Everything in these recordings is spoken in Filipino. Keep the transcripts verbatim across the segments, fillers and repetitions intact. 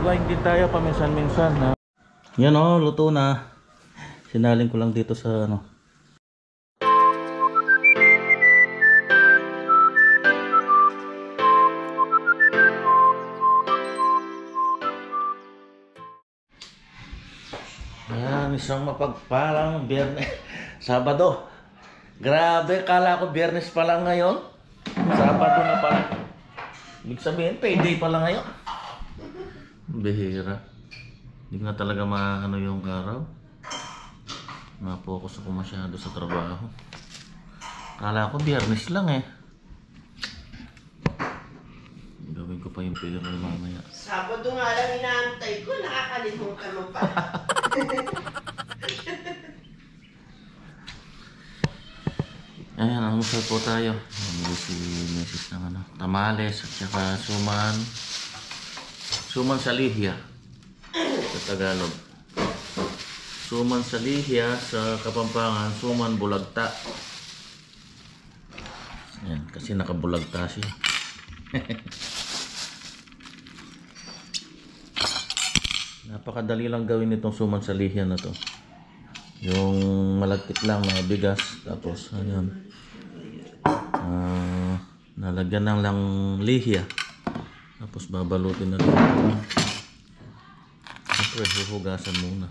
Nag-vlog din tayo paminsan-minsan ha. Yan o, luto na. Sinalin ko lang dito sa ano. Yan, isang mapagpalang Biyernes. Sabado. Grabe, kala ko Biyernes pa lang ngayon. Sabado na pala. Ibig sabihin, payday pa lang ngayon. Bihira. Hindi na talaga maano yung araw. Ma-focus ako masyado sa trabaho. Kala ko Biyernes lang eh. Gawin ko pa yung payroll mamaya. Sabado nga lang inaantay ko, nakakalimutan mo pa. Ayan, almusal po tayo. Hindi si Missus ng ano, tamales at saka suman. Suman sa lihya sa Tagalog. Suman sa lihya sa Kapampangan, suman bulagta. Ayan, kasi nakabulagta siya. Napakadali lang gawin itong suman sa lihya na to. Yung malagkit lang na bigas, tapos ayun. Uh, nalagyan ng lang lihya, tapos babalutin na rin. Siyempre huhugasan muna.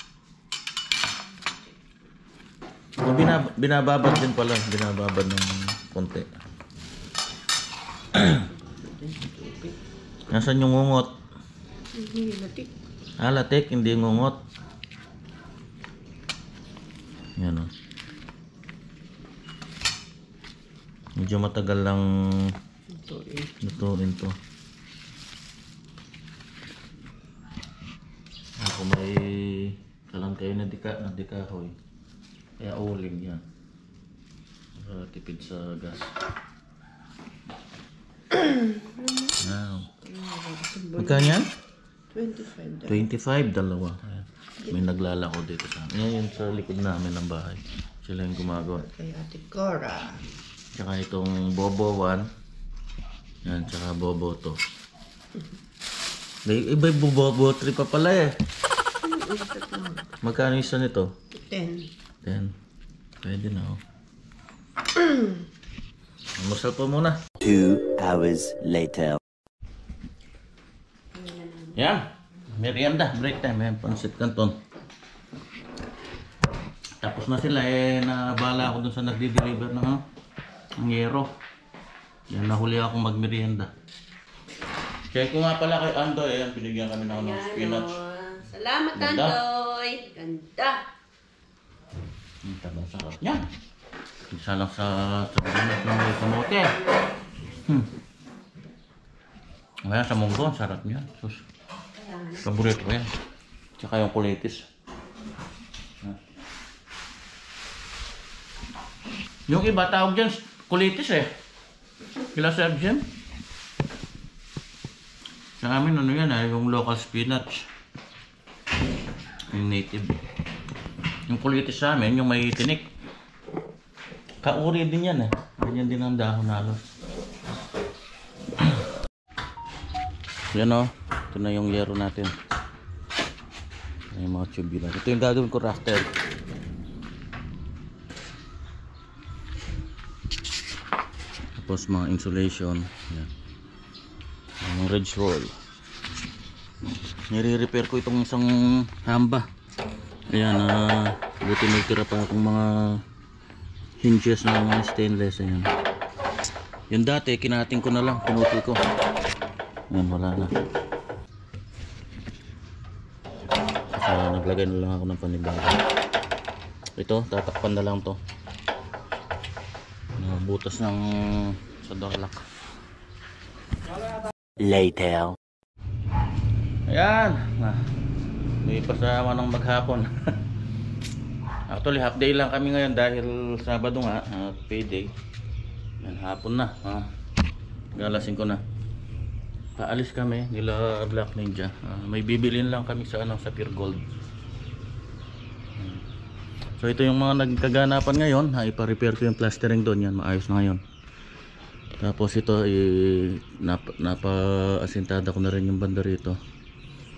So, binab binababad din pala, binababad ng konti. Nasaan yung ngungot? Latik. Ah, latik, hindi ngungot. Yan o. Medyo matagal lang lutuin to. Ako may kalang kayo na dika, na dikahoy. Kaya uling yan. Para tipid sa gas. Wow. Magkano yan? twenty-five. twenty-five, dalawa. Ayan. May naglalako dito sa amin. Yan yung sa likod namin ng bahay. Sila yung gumagawa. Kay Ate Cora. Tsaka itong Bobo one. Yan, tsaka Bobo two. Iba yung Bobo three pa pala eh. Magkano isa nito? ten. ten. Pwede na oh. Almusal po muna. Two hours later. Yan. Merienda. Break time. Yan. Pansit Canton. Tapos na sila eh. Nabala ako dun sa nagdi-deliver ng ano. Ang yero. Yan, nahuli akong magmerienda. Check ko nga pala kay Andoy. Ayan, binigyan kami na ako ng spinach. Salamat, Ganda. Andoy. Ganda. Ang tabang sarap niyan. Isa lang sa sa binat ng may kamote. Hmm. Ayan, sa munggo, ang sarap niyan. Sus. Paborito ko yan. Tsaka yung kulitis. Yung iba tawag dyan kulitis eh. Kila Sir Jim. Sa amin ano yan eh, yung local spinach. Yung native. Yung kulitis sa amin, yung may tinik. Kauri din yan eh. Ganyan din ang dahon halos. Yan o. Ito na yung yero natin. Yung mga tubular. Ito yung gagawin ko rafter. Tapos mga insulation. Yan. Yung ridge roll. Nire-repair ko itong isang hamba. Ayan, uh, buti may tira pa akong mga hinges ng mga stainless. Ayan. Yung dati, kinating ko na lang, pinutol ko. Ayan, wala na. Kasi naglagay na lang ako ng panibago. Ito, tatakpan na lang to. Butas ng sa dorlak. Later. Ayan. Ah, may pasama ng maghapon. Actually half day lang kami ngayon dahil Sabado nga at payday. Yan, hapon na. Ah, galasin ko na. Paalis kami nila Black Ninja. Ah, may bibilin lang kami sa ano sa Pure Gold. So ito yung mga nagkaganapan ngayon. Ha, ipa-repair ko yung plastering doon. Yan, maayos na ngayon. Tapos ito, nap napa-asintada ko na rin yung banda rito.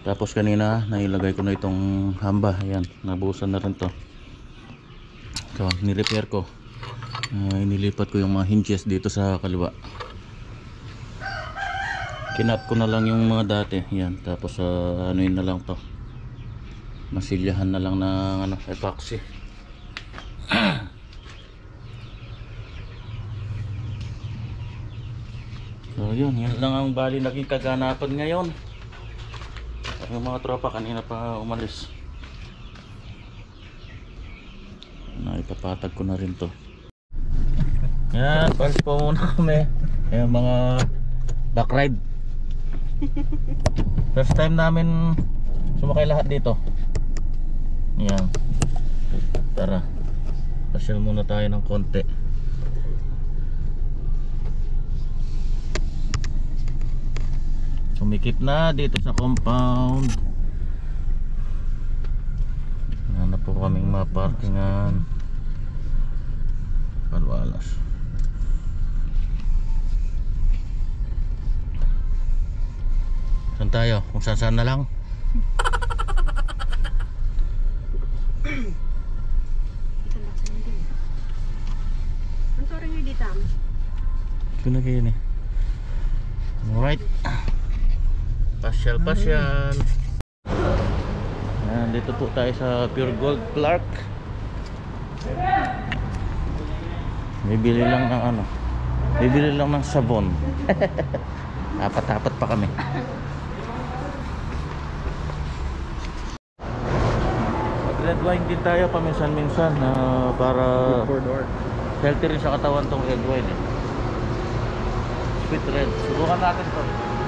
Tapos kanina nailagay ko na itong hamba. Ayan, nabusan na rin to. So nirepair ko, uh, inilipat ko yung mga hinges dito sa kaliwa. Kinat ko na lang yung mga dati. Ayan, tapos uh, ano yun na lang to, masilyahan na lang ng ano, epoxy. So yun, yun lang ang bali naging kaganapan ngayon. Yung mga tropa kanina pa umalis. Naipapatag ko na rin to. Yan, palis po muna kami. Yung mga back ride. First time namin sumakay lahat dito. Yan. Tara, pasyal muna tayo ng konti. Sumikip na dito sa compound. Hanap po kaming maparkingan. Palwalas. Saan tayo? Kung saan saan na lang. Ang toro nyo dito? Ito na kayo ni. Alright. Pasyal pasyal. Ayan, dito po tayo sa Pure Gold Clark. Bibili lang ng ano, bibili lang ng sabon. Apat-apat pa kami. Red wine din tayo paminsan-minsan uh, para healthy rin sa katawan tong red wine eh. Sweet red. Subukan natin to.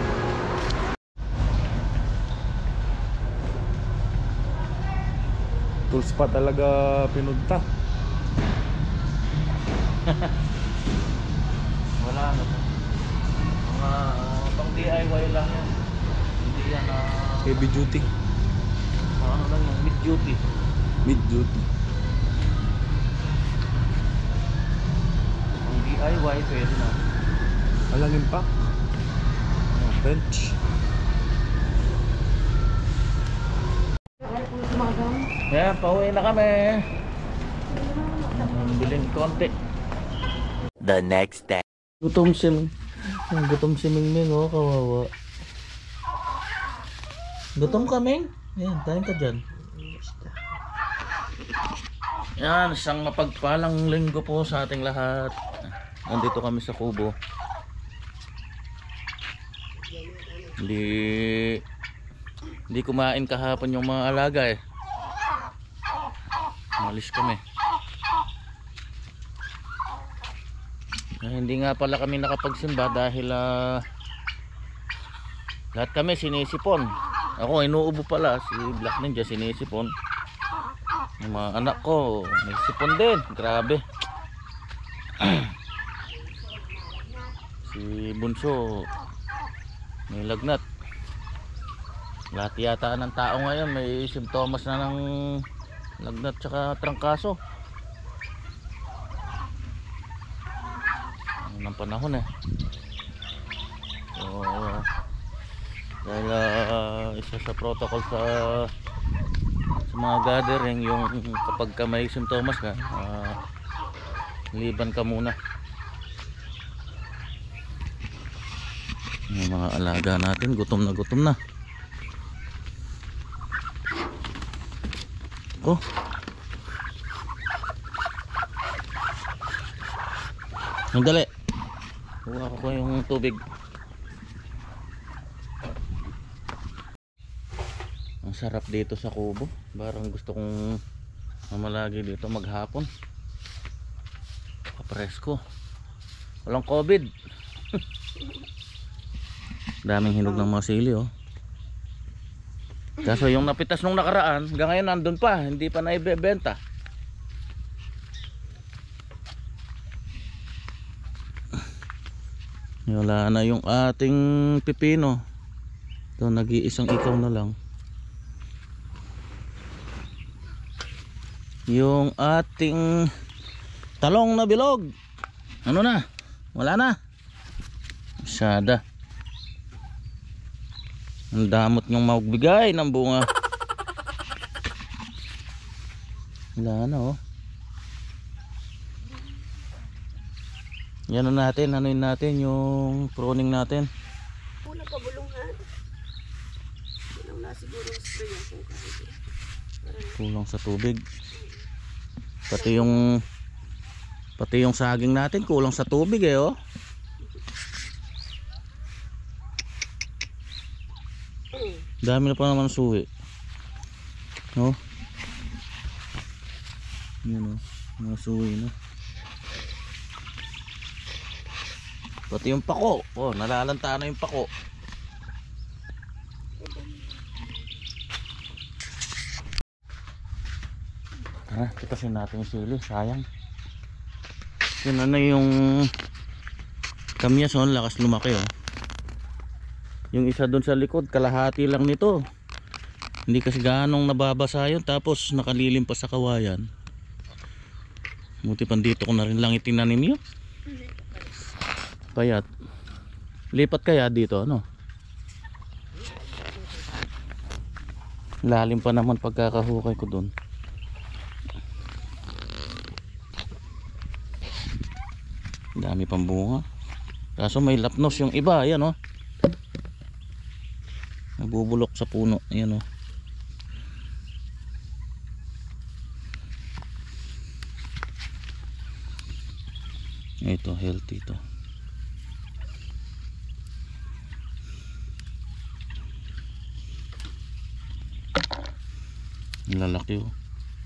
Tools pa talaga pinunta. Wala na to. Mga uh, pang D I Y lang yan. Hindi yan uh, Heavy duty. ano lang yan, mid duty. Mid duty. Pang D I Y pwede na. Alangin pa. Bench. Yan, pauwi na kami. Bilhin konti. The next day. Gutom si Ming. Gutom si Ming Ming, oh, kawawa. Gutom ka, Ming? Yan, tayo ka dyan. Yan, isang mapagpalang linggo po sa ating lahat. Nandito kami sa Kubo. Hindi Hindi kumain kahapon yung mga alaga eh. Malis kami. Eh, hindi nga pala kami nakapagsimba dahil uh, lahat kami sinisipon. Ako inuubo pala, si Black Ninja sinisipon. Yung mga anak ko may sipon din, grabe. Si Bunso may lagnat. Lahat yata ng tao ngayon may simptomas na ng lagnat tsaka trangkaso. Ano ng panahon eh. So, dahil uh, isa sa protocol sa sa mga gathering yung kapag ka may simptomas ka, uh, liban ka muna. Yung mga alaga natin gutom na gutom na. Oh. Ang dali. Huwag ko yung tubig. Ang sarap dito sa Kubo. Parang gusto kong mamalagi dito maghapon. Kapresko. Walang COVID. Daming hinog ng mga sili oh. Kaso yung napitas nung nakaraan, hanggang ngayon nandun pa, hindi pa naibebenta. Wala na yung ating pipino. Ito, nag-iisang ikaw na lang. Yung ating talong na bilog, ano na? Wala na. Masyada. Ang damot nyong magbigay ng bunga. Wala na oh. Yan na natin, ano yun natin, yung pruning natin. Una pa bulungan. Kulang na siguro ang spray yan kung kahit. Kulang sa tubig. Pati yung pati yung saging natin kulang sa tubig eh oh. Dami na pa naman suwi. No? Yan oh, mga suwi na. Pati yung pako, oh, nalalanta na yung pako. Tara, titasin natin yung sili, sayang. Yun ano yung kamyas oh, lakas lumaki oh. Yung isa dun sa likod, kalahati lang nito. Hindi kasi ganong nababasa yun, tapos nakalilim pa sa kawayan. Buti pandito ko na rin lang itinanim yun. Payat. Lipat kaya dito ano? Lalim pa naman pagkakahukay ko dun. Dami pang bunga. Kaso may lapnos yung iba, ayan oh. Nabubulok sa puno, ayan oh. Ito, healthy ito. Lalaki oh.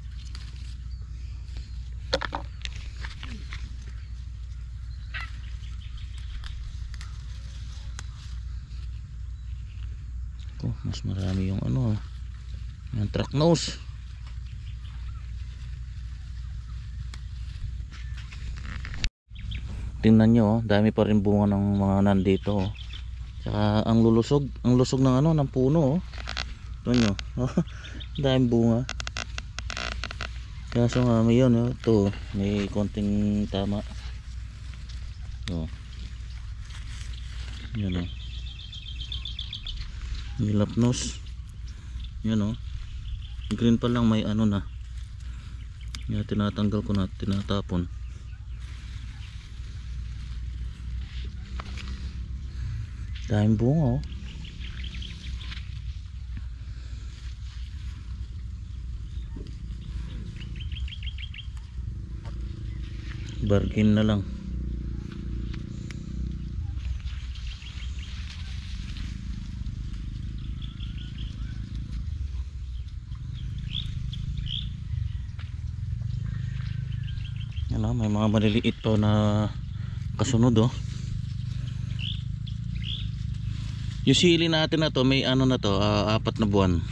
Oh, mas marami yung ano, yung truck nose. Tingnan nyo, oh, dami pa rin bunga ng mga nandito. Oh. Tsaka ang lulusog, ang lusog ng ano, ng puno. Oh. Ito nyo, oh, dami bunga. Kaso nga may yun, oh, ito, may konting tama. Oh. Yan oh. May lapnos. Yan oh. Green pa lang, may ano na. Yan, tinatanggal ko na, tinatapon. Daming bunga oh. Bargain na lang. Yan, may mga maliliit pa na kasunod oh. Yung sili natin na to, may ano na to, uh, apat na buwan.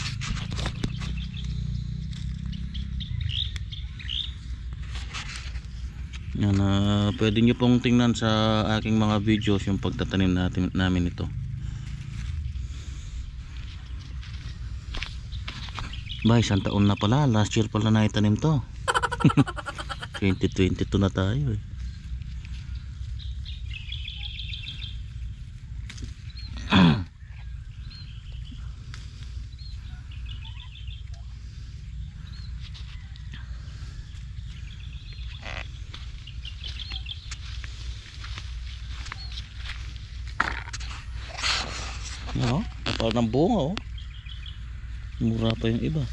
Yan, uh, pwede nyo pong tingnan sa aking mga videos yung pagtatanim natin, namin ito. Ba, isang taon na pala, last year pala na itanim to. twenty twenty-two na tayo eh. Yan oh, kapal ng bunga oh. Mura pa yung iba.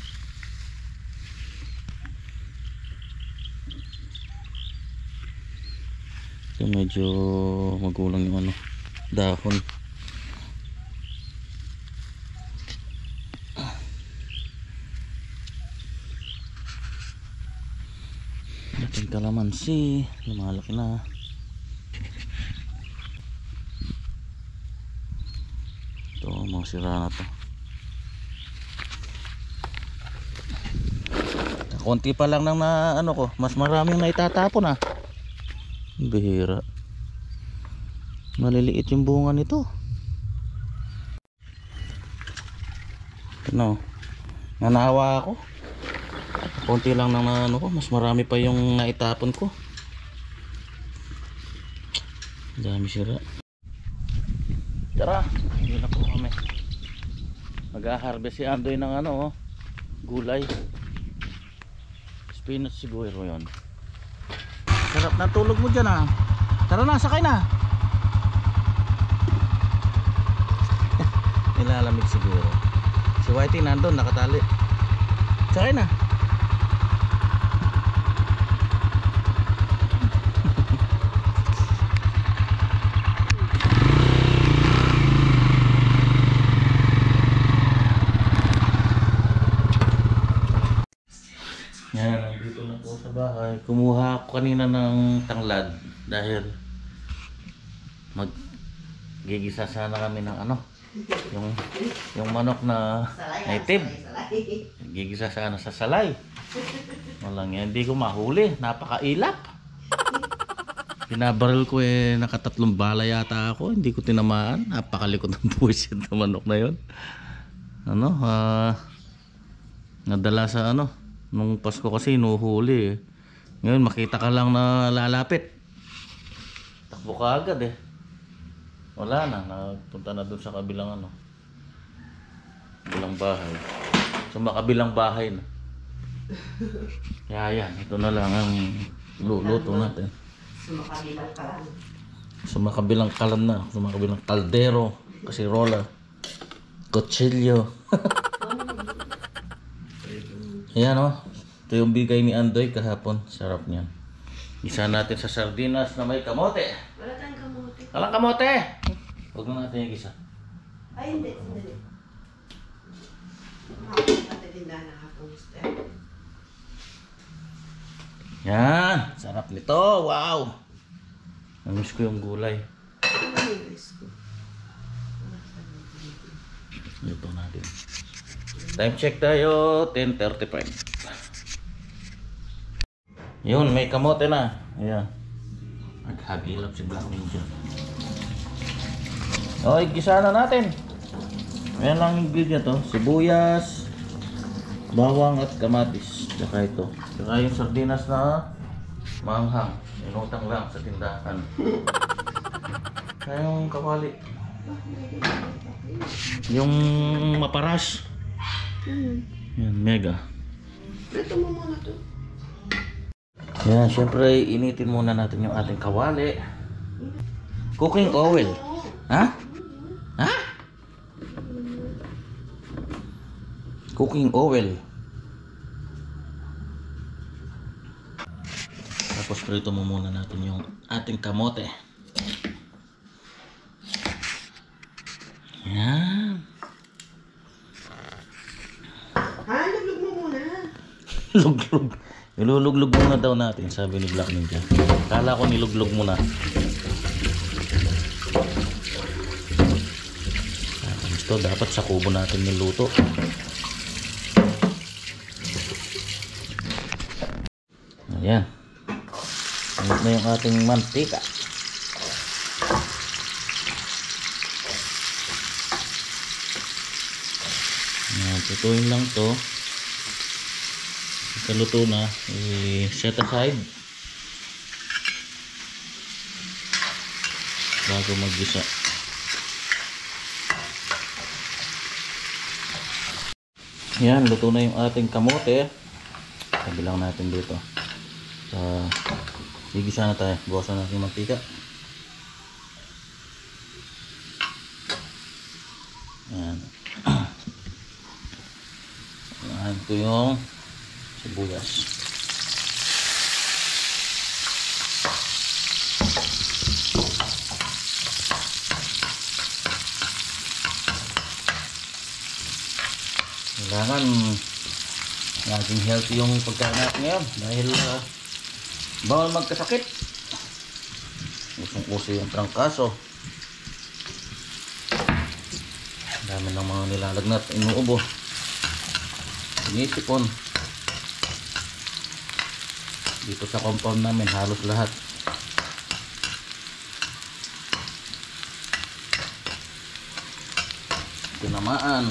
So medyo magulang yung ano, dahon. Ating kalamansi, lumalaki na. Ito, mga sira na to. Konti pa lang nang na ano ko, mas maraming na itatapon ah. Bihira. Maliliit yung bunga nito. Ano? Nanawa ako. Konti lang nang na ano ko, mas marami pa yung naitapon ko. Dami sira. Tara, hindi na po kami. Mag-harvest si Andoy ng ano, oh, gulay. Spinach siguro yun. Sarap na tulog mo dyan, ah. Tara na, sakay na. Nilalamig siguro. Si Whitey nandun, nakatali. Sakay na. Yan, nandito na po sa bahay. Kumuha ako kanina ng tanglad dahil mag gigisa sana kami ng ano, yung yung manok na native. Gigisa sana sa salay. Walang yan, hindi ko mahuli, napakailap. Pinabaril ko eh, nakatatlong bala yata ako, hindi ko tinamaan. Napakalikot ng buwisit ng manok na yon. Ano, ah, nadala sa ano, nung Pasko kasi nuhuli eh. Ngayon makita ka lang na lalapit, takbo ka agad eh. Wala na, nagpunta na dun sa kabilang ano, kabilang bahay. Sa makabilang bahay na. Kaya yan, ito na lang ang luluto natin. Sumakabilang kalan. Sumakabilang kalan na, sumakabilang kaldero, kasirola, kutsilyo. Ayan o, ito yung bigay ni Andoy kahapon, sarap niyan. Isa natin sa sardinas na may kamote. Wala tayong kamote. Walang kamote! Huwag na natin yung isa. Ay, hindi. Hindi. Makakapatid din na nakakong gusto. Yan, sarap nito, wow! Namiss ko yung gulay. Ano yung risk ko? Luto natin. Time check tayo, ten thirty-five. Yun, may kamote na. Ayan. Naghagilap si Black Ninja. Okay, gisa na natin. Ayan lang yung ingredient to. Sibuyas, bawang at kamatis. Tsaka ito. Tsaka yung sardinas na manghang. Inutang lang sa tindahan. Kaya yung kawali. Yung maparas. Yan, mega. Ito mo muna to. Yan, syempre initin muna natin yung ating kawali. Cooking oil. Ha? Ha? Cooking oil. Tapos prito mo muna natin yung ating kamote. Yan. Ha? Luglog mo muna. Luglog. Niluluglog muna daw natin, sabi ni Black Ninja. Kala ko niluglog muna. Gusto, dapat sa kubo natin niluto. Ayan. Init na yung ating mantika. Ayan, tutuin lang to. Kaluto na, i-set aside bago mag-gisa. Yan, luto na yung ating kamote. Kabilang natin dito. So, gigisa na tayo. Bukasan natin yung mantika. Yan. Yan, ito yung sibuyas. Kailangan naging healthy yung pagkain natin ngayon dahil uh, bawal magkasakit. Usong-uso yung trangkaso. Dami ng mga nilalagnat, inuubo, inisipon. Dito sa compound namin halos lahat. Tinamaan.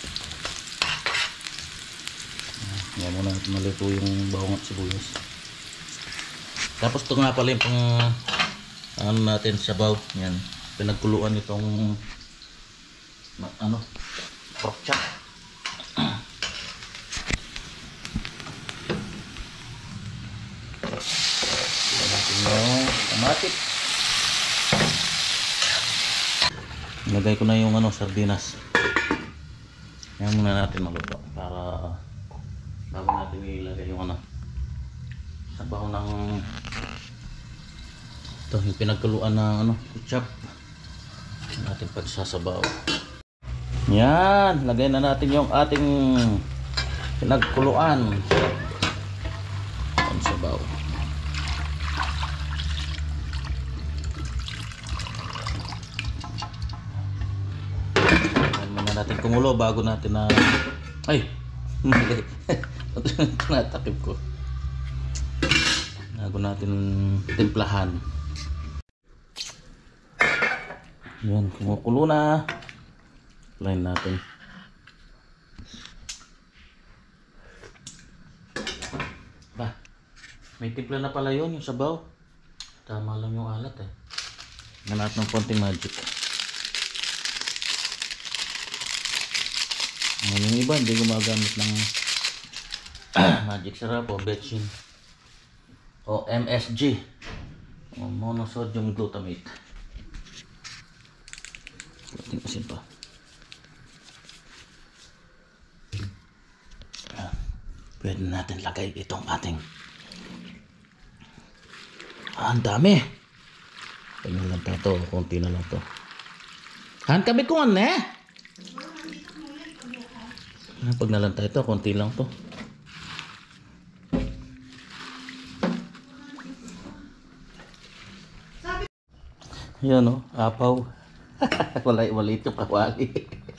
Yan muna natin malito yung bawang at sibuyas. Tapos ito nga pala yung pang ano natin, sabaw. Yan, pinagkuluan itong ano, pork chop. Natin yung kamatis. Ilagay ko na yung ano, sardinas. Yan muna natin maluto para bago natin ilagay yung ano, sabaw ng ito, yung pinagkuluan na ano, ketchup natin pagsasabaw. Yan, lagay na natin yung ating pinagkuluan ang sabaw. Natin kumulo bago natin na ay mali natakip ko bago natin timplahan. Yan, kumukulo na, line natin. Ba, may timpla na pala yun, yung sabaw. Tama lang yung alat eh. Ganat ng konting magic. Yung iba hindi gumagamit ng magic sarap o betchin o M S G o monosodium glutamate. Kunting asin pa. Pwede natin lagay itong ating ah, ang dami. Pwede lang ito, konti na lang to. Han kami ko ano eh. Pag nalanta ito, konti lang to. Yan o, apaw. wala, wala ito kawali.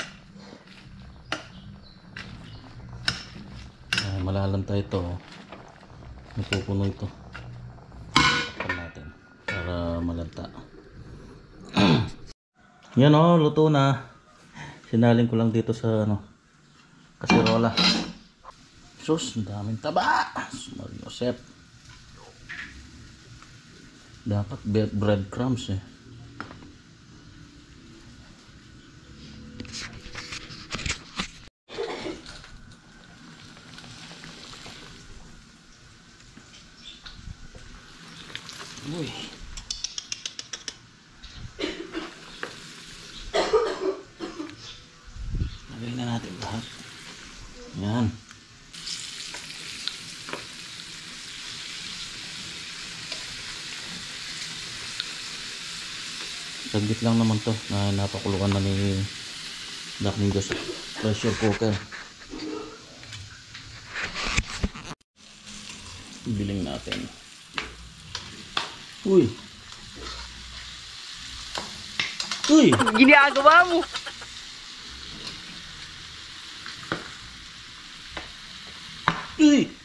Ay, malalanta ito. Napupuno ito. Tapan natin para malanta. Yan o, luto na. Sinaling ko lang dito sa ano, kasirola. Sus, ang daming taba. Small Joseph. Dapat breadcrumbs eh. Uy. Lagay na natin lahat. Yan. Saglit lang naman to na napakuluan na ni Doc Ninja sa pressure cooker. Biling natin. Uy. Uy. Ginagawa mo. Uy.